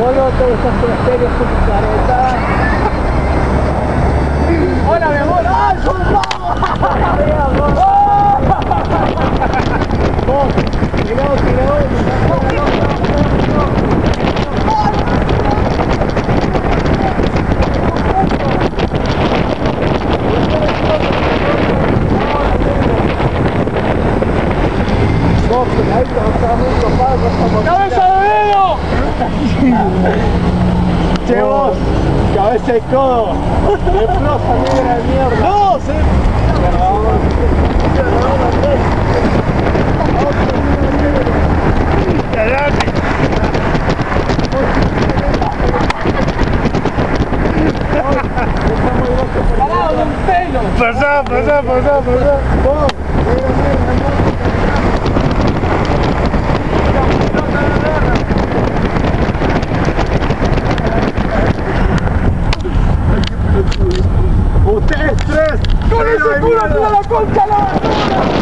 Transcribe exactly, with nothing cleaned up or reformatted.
boludo, todos esos cementerios con tu careta. Hola, mi amor. ¡Ay, son vamos! Vos, tiró, tiró. ¡Cabeza de dedo! Che vos, cabeza de codo, de floja negra de mierda. No, se... Parado de un pelo. Pasá, pasá, pasá, pasá. Vos, ustedes tres. ¡Con ese culo, la concha la